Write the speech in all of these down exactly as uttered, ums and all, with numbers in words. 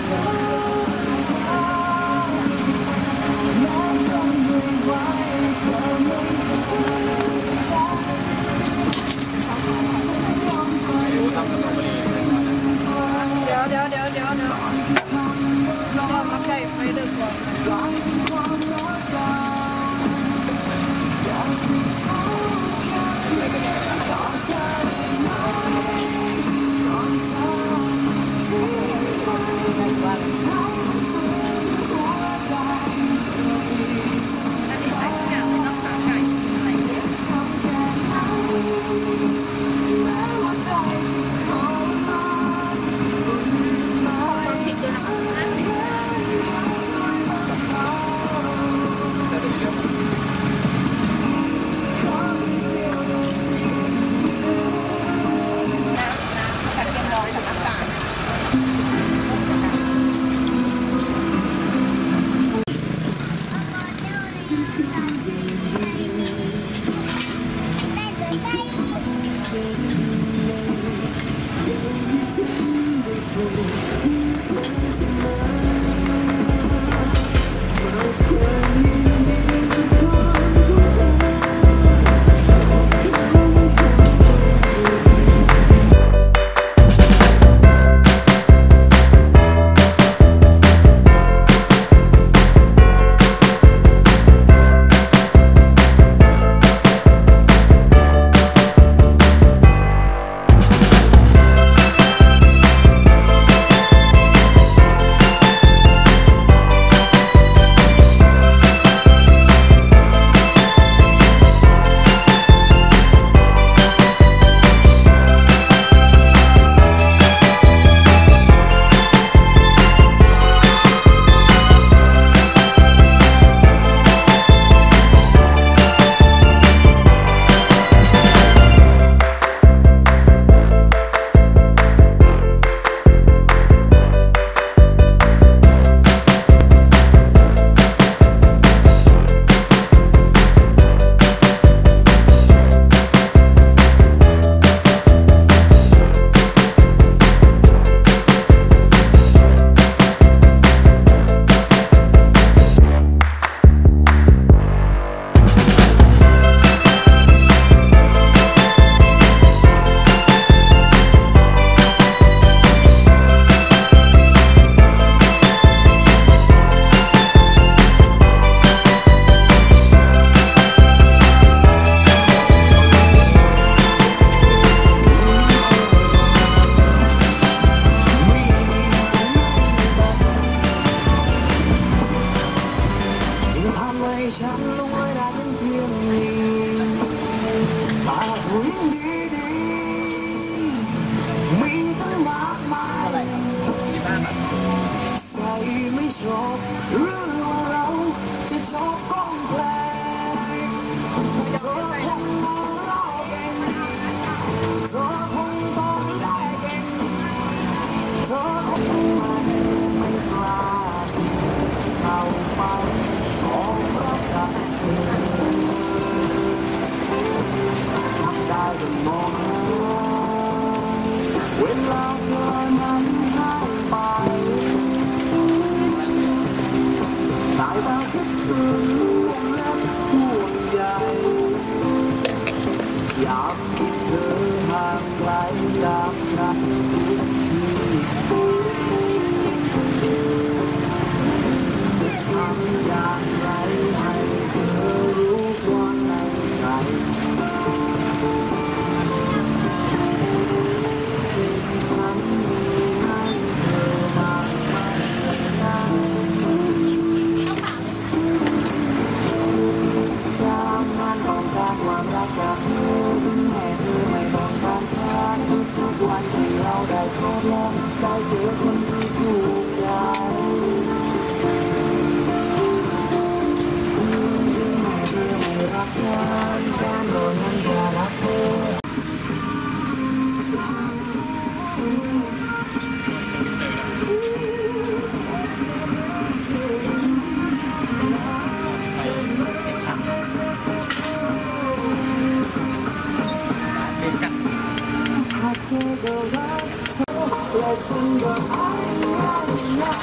เ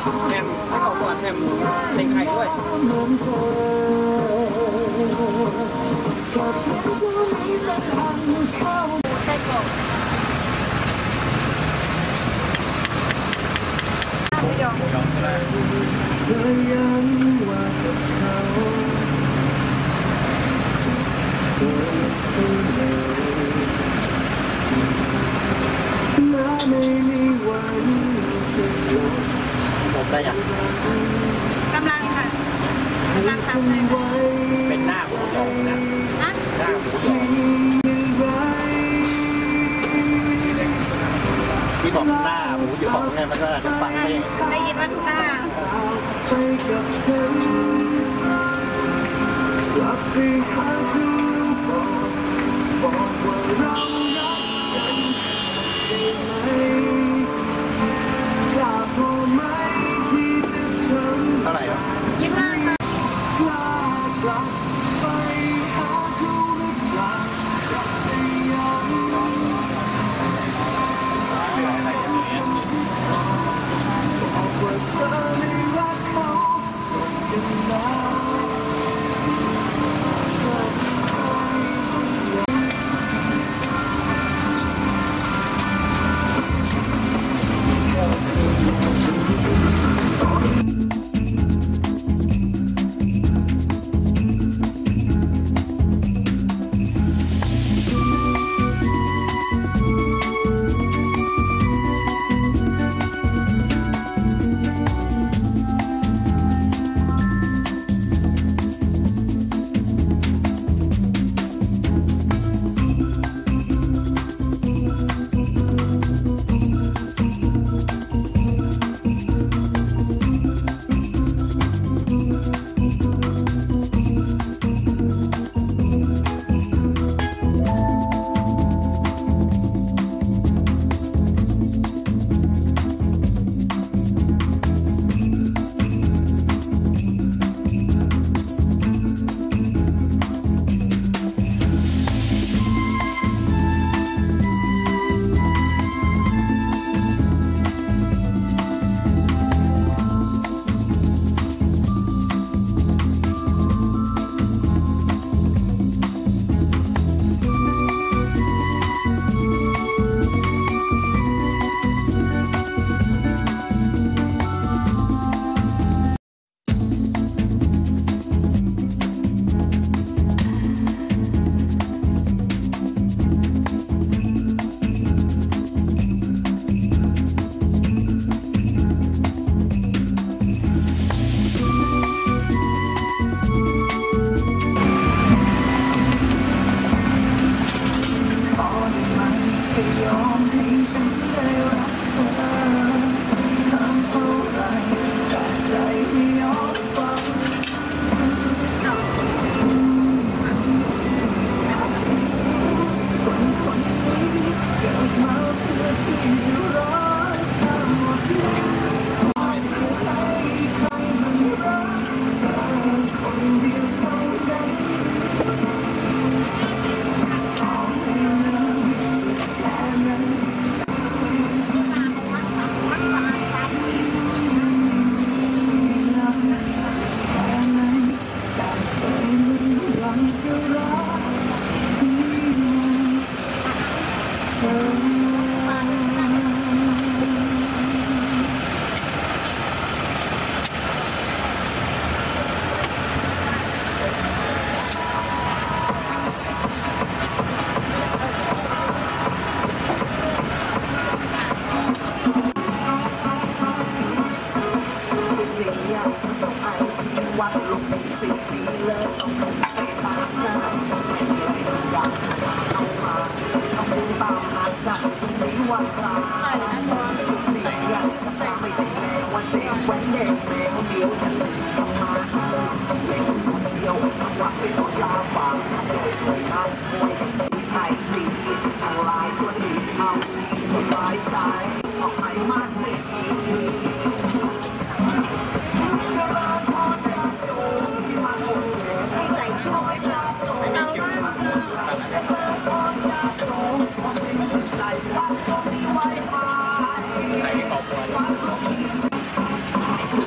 แฮมให้เขาก่อนแฮมใส่ไข่ด้วยไส้กรอกไม่ยอมเธอยังว่ากับเขาและไม่มีวันจะลงผมได้ยังกำลังค่ะกำลังทำเลยเป็นหน้าหมูยองนะหน้าหมูยองที่บอกหน้าหมูยองไงมันก็จะฟังไม่ได้ยินว่าหน้าไปกับฉันกลับไปหาเขาบอกบอกว่าเรารักกันได้ไหมกล้าพอไหมที่จะทำเท่าไหร่ครับยี่สิบห้าค่ะกล้ากลับไปหาเขาหรือเปล่ากลับไปยังบอกว่าเธอไม่รักเขาจนเป็นแล้ว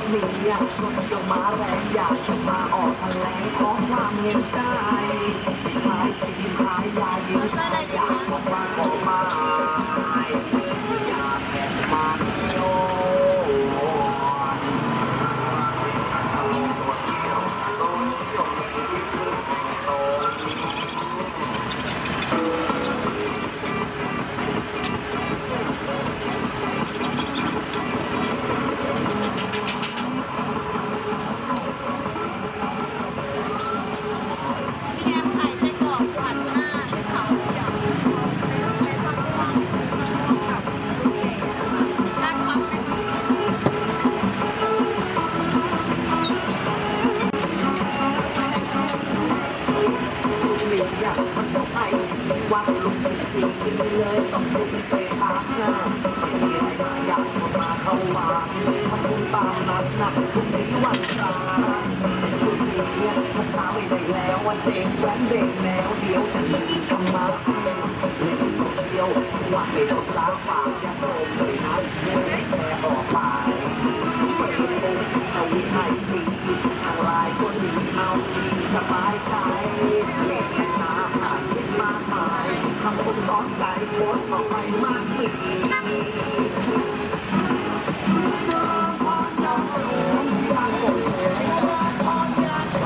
หนีอยากชมเที่ยวมาแรงอยากจะมาออกแถลงขอความเห็นใจขายครีมขายยายิ้มขายอยากออกมาขอมาอยากแอบมาเที่ยวโซเชียลโซเชียลมีที่พึ่งตรงวัดลุกสิ่งที่เลยต้องลุกเสตาหน้าไม่มีอะไรมาอยากชวนมาเข้ามาทำบุญตามนัดนะพรุ่งนี้วันพระพรุ่งนี้ช้าช้าไม่ได้แล้ววันเด็กแว้นเด็กแนวเดียวจะลืมธรรมะเล่นโซเชียลว่าไม่ต้องล้างปากอย่าโกงเลยนะแชร์แชร์ออกไปเปิดโป๊ะเอาวินัยดีทางไลน์ก็ดีเอาดีสบายใจเล่นน้ำผ่านขึ้นมาหายทำคนสอนใจโพสออกไปมากมี